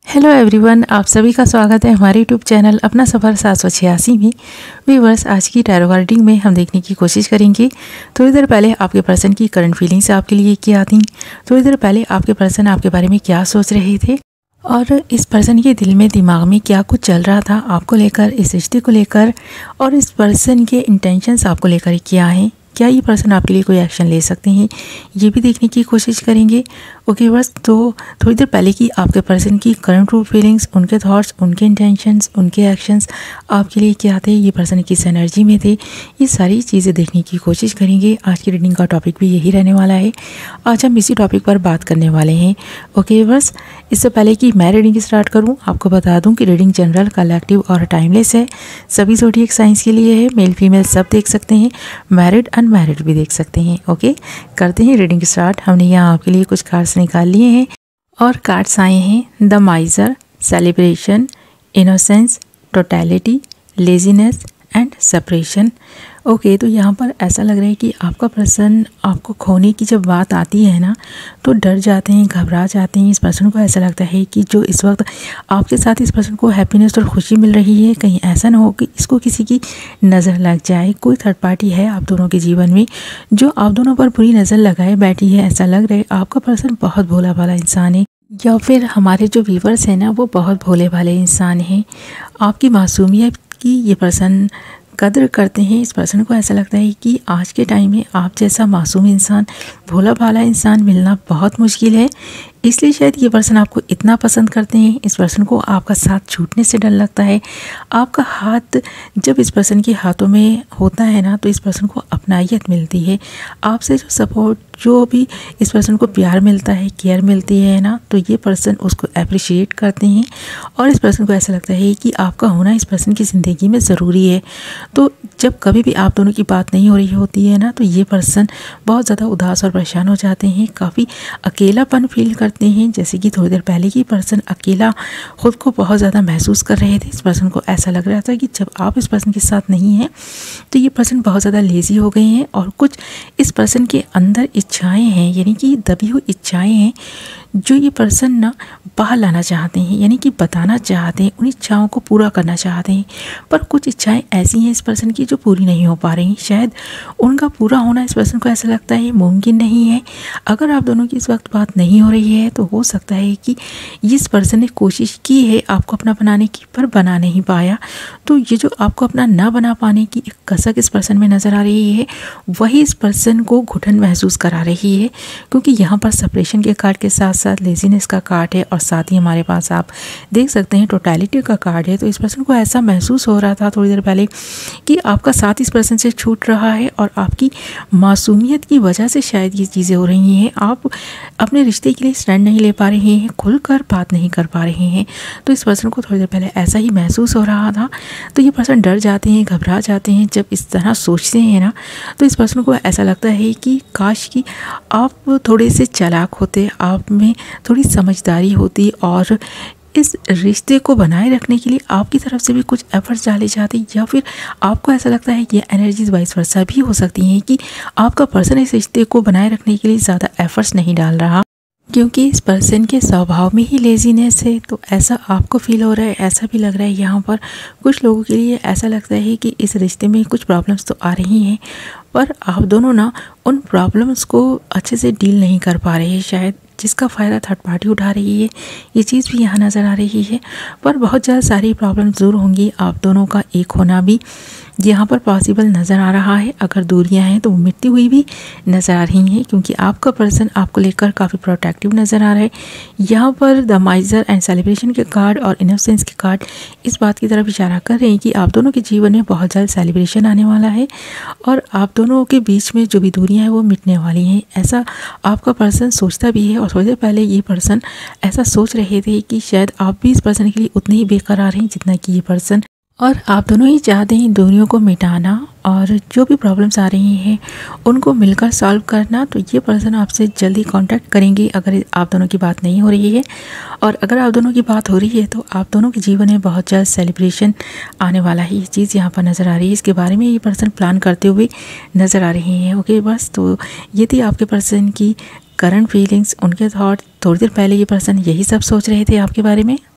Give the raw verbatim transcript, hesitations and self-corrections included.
Hello everyone, आप सभी का स्वागत है हमारे यूट्यूब चैनल अपना सफ़र सात सौ छियासी में। व्यूअर्स, आज की टैरो रीडिंग में हम देखने की कोशिश करेंगे थोड़ी देर पहले आपके पर्सन की करंट फीलिंग्स आपके लिए क्या थी, थोड़ी देर पहले आपके पर्सन आपके बारे में क्या सोच रहे थे और इस पर्सन के दिल में दिमाग में क्या कुछ चल रहा था आपको लेकर, इस रिश्ते को लेकर, और इस पर्सन के इंटेंशंस आपको लेकर क्या हैं। क्या ये पर्सन आपके लिए कोई एक्शन ले सकते हैं, ये भी देखने की कोशिश करेंगे। ओके बस, तो थोड़ी देर पहले की आपके पर्सन की करंट ट्रू फीलिंग्स, उनके थॉट्स, उनके इंटेंशंस, उनके एक्शंस आपके लिए क्या थे, ये पर्सन किस एनर्जी में थे, ये सारी चीज़ें देखने की कोशिश करेंगे। आज की रीडिंग का टॉपिक भी यही रहने वाला है। आज हम इसी टॉपिक पर बात करने वाले हैं। ओके बस, इससे पहले कि मैं रीडिंग स्टार्ट करूँ, आपको बता दूँ कि रीडिंग जनरल, कलेक्टिव और टाइमलेस है। सभी ज़ोडिएक साइंस के लिए है। मेल फीमेल सब देख सकते हैं, मैरिड अनमैरिड भी देख सकते हैं। ओके, करते हैं रीडिंग स्टार्ट। हमने यहाँ आपके लिए कुछ कार्ड्स निकाल लिए हैं और कार्ड्स आए हैं the miser, celebration, innocence, totality, laziness and separation. Okay, तो यहाँ पर ऐसा लग रहा है कि आपका पर्सन आपको खोने की जब बात आती है ना, तो डर जाते हैं, घबरा जाते हैं। इस पर्सन को ऐसा लगता है कि जो इस वक्त आपके साथ इस पर्सन को हैप्पीनेस और खुशी मिल रही है, कहीं ऐसा ना हो कि इसको किसी की नज़र लग जाए। कोई थर्ड पार्टी है आप दोनों के जीवन में जो आप दोनों पर बुरी नज़र लगाए बैठी है। ऐसा लग रहा है आपका पर्सन बहुत भोला भाला इंसान है, या फिर हमारे जो व्यूवर्स हैं ना, वो बहुत भोले भाले इंसान हैं। आपकी मासूमियत की ये पर्सन कदर करते हैं। इस पर्सन को ऐसा लगता है कि आज के टाइम में आप जैसा मासूम इंसान, भोला भाला इंसान मिलना बहुत मुश्किल है, इसलिए शायद ये पर्सन आपको इतना पसंद करते हैं। इस पर्सन को आपका साथ छूटने से डर लगता है। आपका हाथ जब इस पर्सन के हाथों में होता है ना, तो इस पर्सन को अपनायत मिलती है। आपसे जो सपोर्ट, जो भी इस पर्सन को प्यार मिलता है, केयर मिलती है ना, तो ये पर्सन उसको अप्रिशिएट करते हैं। और इस पर्सन को ऐसा लगता है कि आपका होना इस पर्सन की ज़िंदगी में ज़रूरी है। तो जब कभी भी आप दोनों की बात नहीं हो रही होती है ना, तो ये पर्सन बहुत ज़्यादा उदास और परेशान हो जाते हैं, काफ़ी अकेलापन फील करते हैं। जैसे कि थोड़ी देर पहले की पर्सन अकेला खुद को बहुत ज़्यादा महसूस कर रहे थे। इस पर्सन को ऐसा लग रहा था कि जब आप इस पर्सन के साथ नहीं हैं, तो ये पर्सन बहुत ज़्यादा लेज़ी हो गए हैं और कुछ इस पर्सन के अंदर इच्छाएं हैं, यानी कि दबी हुई इच्छाएं हैं जो ये पर्सन ना बाहर लाना चाहते हैं, यानी कि बताना चाहते हैं, उन इच्छाओं को पूरा करना चाहते हैं। पर कुछ इच्छाएं ऐसी हैं इस पर्सन की जो पूरी नहीं हो पा रही। शायद उनका पूरा होना इस पर्सन को ऐसा लगता है मुमकिन नहीं है। अगर आप दोनों की इस वक्त बात नहीं हो रही है, तो हो सकता है कि इस पर्सन ने कोशिश की है आपको अपना बनाने की, पर बना नहीं पाया। तो ये जो आपको अपना ना बना पाने की एक कसक इस पर्सन में नज़र आ रही है, वही इस पर्सन को घुटन महसूस करा रही है। क्योंकि यहाँ पर सेपरेशन के कार्ड के साथ साथ लेजीनेस का कार्ड है और साथ ही हमारे पास आप देख सकते हैं टोटलिटी का कार्ड है। तो इस पर्सन को ऐसा महसूस हो रहा था थोड़ी देर पहले कि आपका साथ इस पर्सन से छूट रहा है और आपकी मासूमियत की वजह से शायद ये चीज़ें हो रही हैं। आप अपने रिश्ते के लिए स्टैंड नहीं ले पा रहे हैं, खुलकर बात नहीं कर पा रहे हैं। तो इस पर्सन को थोड़ी देर पहले ऐसा ही महसूस हो रहा था। तो ये पर्सन डर जाते हैं, घबरा जाते हैं जब इस तरह सोचते हैं ना। तो इस पर्सन को ऐसा लगता है कि काश कि आप थोड़े से चालाक होते, आप में थोड़ी समझदारी होती और इस रिश्ते को बनाए रखने के लिए आपकी तरफ से भी कुछ एफर्ट्स डाले जाते। या फिर आपको ऐसा लगता है कि ये एनर्जीज वाइस वर्सा भी हो सकती हैं कि आपका पर्सन इस रिश्ते को बनाए रखने के लिए ज़्यादा एफर्ट्स नहीं डाल रहा, क्योंकि इस पर्सन के स्वभाव में ही लेजीनेस है। तो ऐसा आपको फील हो रहा है, ऐसा भी लग रहा है। यहाँ पर कुछ लोगों के लिए ऐसा लगता है कि इस रिश्ते में कुछ प्रॉब्लम्स तो आ रही हैं, पर आप दोनों ना उन प्रॉब्लम्स को अच्छे से डील नहीं कर पा रहे हैं, शायद जिसका फ़ायदा थर्ड पार्टी उठा रही है। ये चीज़ भी यहाँ नज़र आ रही है। पर बहुत ज़्यादा सारी प्रॉब्लम दूर होंगी, आप दोनों का एक होना भी यहाँ पर पॉसिबल नज़र आ रहा है। अगर दूरियां हैं तो वो मिटती हुई भी नज़र आ रही हैं, क्योंकि आपका पर्सन आपको लेकर काफ़ी प्रोटेक्टिव नज़र आ रहा है। यहाँ पर द माइजर एंड सेलिब्रेशन के कार्ड और इनोसेंस के कार्ड इस बात की तरफ इशारा कर रहे हैं कि आप दोनों के जीवन में बहुत जल्द सेलिब्रेशन आने वाला है और आप दोनों के बीच में जो भी दूरियां हैं वो मिटने वाली हैं। ऐसा आपका पर्सन सोचता भी है। और थोड़ी देर पहले ये पर्सन ऐसा सोच रहे थे कि शायद आप भी इस पर्सन के लिए उतने ही बेकरार हैं जितना कि ये पर्सन, और आप दोनों ही चाहते हैं दूरियों को मिटाना और जो भी प्रॉब्लम्स आ रही हैं उनको मिलकर सॉल्व करना। तो ये पर्सन आपसे जल्दी कांटेक्ट करेंगे अगर आप दोनों की बात नहीं हो रही है। और अगर आप दोनों की बात हो रही है तो आप दोनों के जीवन में बहुत जल्द सेलिब्रेशन आने वाला है। ये चीज़ यहाँ पर नज़र आ रही है, इसके बारे में ये पर्सन प्लान करते हुए नज़र आ रहे हैं। ओके बस, तो ये थी आपके पर्सन की करंट फीलिंग्स, उनके थॉट। थोड़ी देर पहले ये पर्सन यही सब सोच रहे थे आपके बारे में।